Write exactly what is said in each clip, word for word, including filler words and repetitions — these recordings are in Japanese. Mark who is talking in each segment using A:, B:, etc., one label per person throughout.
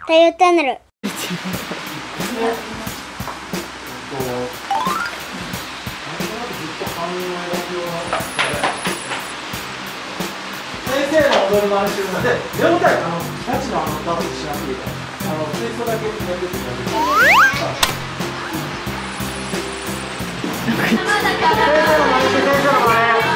A: 太陽チャンネル。
B: 先生の踊り回しなので、レオタイあのガチのあのダンスしなくていいから、あのツイストだけやっててください。先生の真似して先生の真似。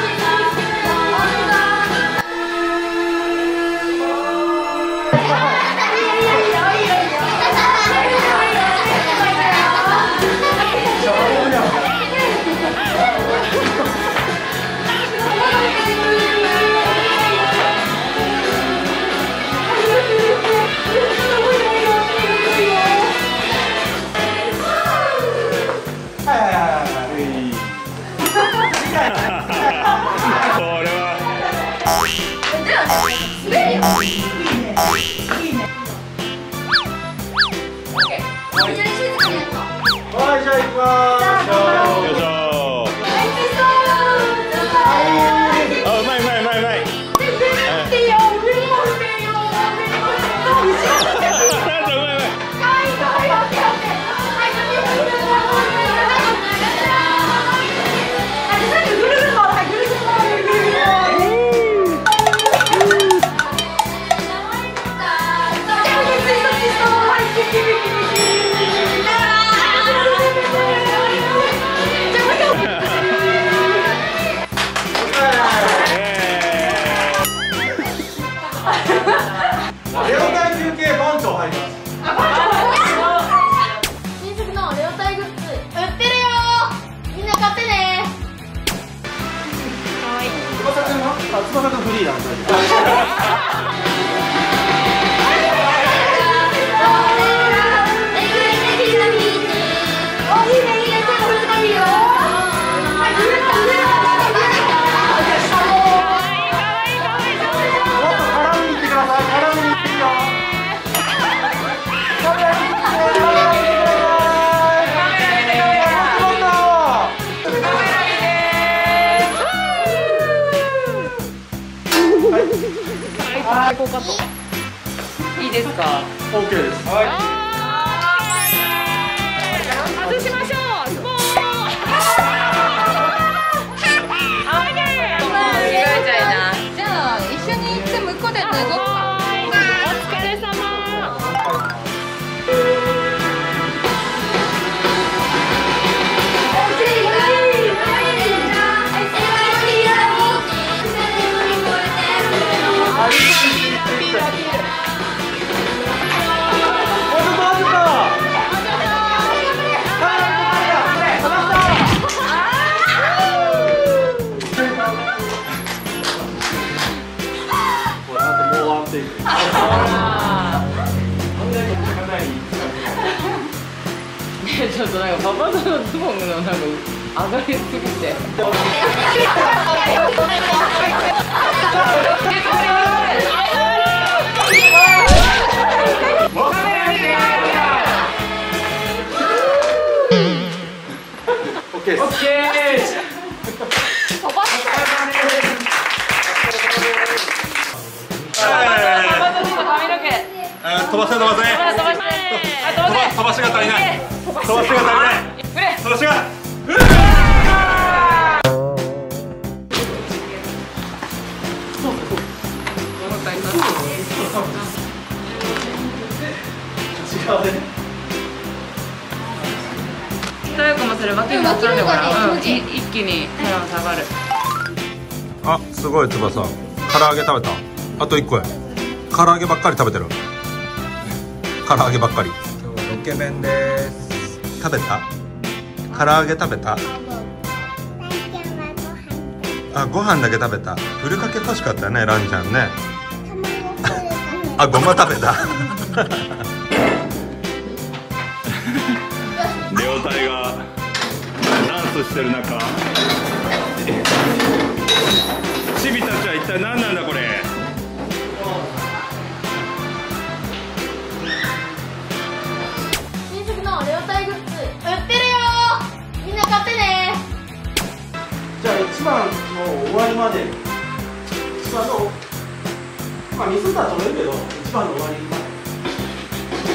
B: 翼くんフリーなんだ。
C: 最高カットいいですか？
B: オーケー です。はい。
C: 外しましょう。スポーン。あーね。もう着替えちゃいな。じゃあ一緒に行って向こうで脱ごうか。お疲れ様。ちょっとなんかパパのズボンがなんか上がりすぎて。
B: オッケー。オッケー。
D: 飛ばせ飛ばせ飛ばしが足りない飛ばしが足りない飛ばしが
C: 最後もそれ脇に乗っちゃうんだから、うん、一気に下がる。
D: あ、すごい翼唐揚げ食べた。あといっこや。唐揚げばっかり食べてる。唐揚げばっかり。今日はロケ弁です。食べた？唐揚げ食べた？あ、ご飯だけ食べた。ふりかけ欲しかったよね、ランちゃんね。あ、ごま食べた。レオタイがダンスしてる中、チビたちは一体何なんだこれ。
A: 新宿のレオタイグッズ売ってるよ。みんな買ってね。
B: じゃあ一番の終わりまで一番のまあミスったら取れるけど一番の終わりまで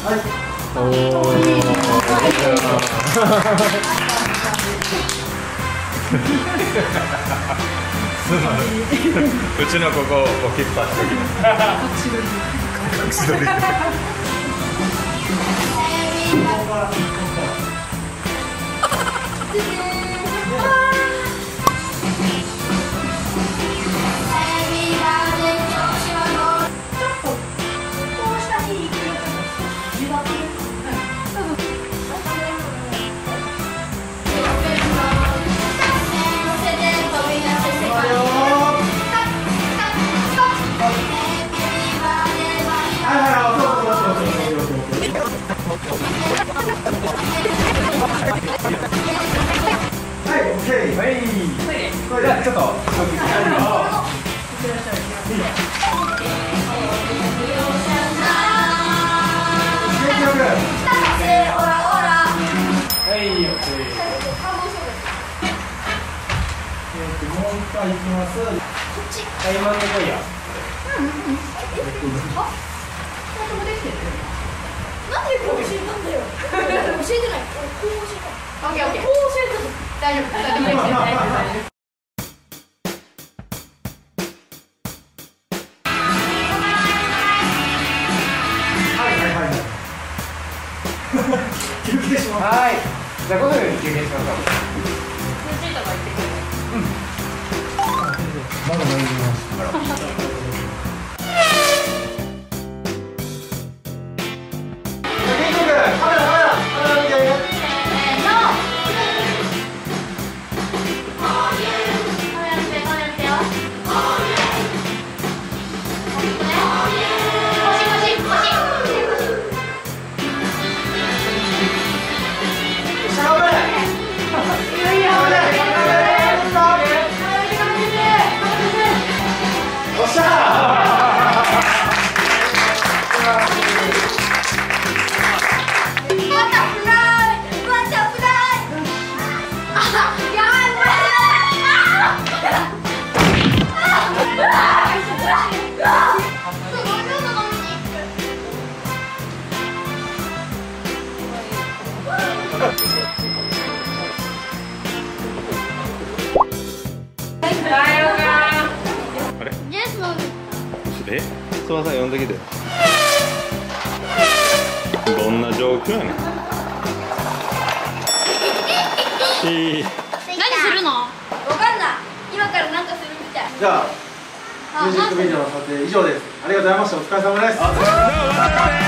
B: おお。
D: うちのここを置きっぱなしときます隠し撮り隠し撮り
B: はい、じゃあちょっと。はい、オッケー。もう一回行きます。はい、真ん中来いや。
A: なんでこう教えたんだよ。教えてない。こう教えた。オッケーオッケー。こう教えた。大丈夫。大丈夫。大丈夫。
B: 休憩します。はい。じゃあごふん休憩しましょう。うん。まだ飲みます。
D: あれ？え？すまさん呼んできて。どんな状況やねん。いい。
A: 何するの？わかんない。今からなんかするみたい。
B: じゃあミュージックビデオの撮影以上です。ありがとうございました。お疲れ様です。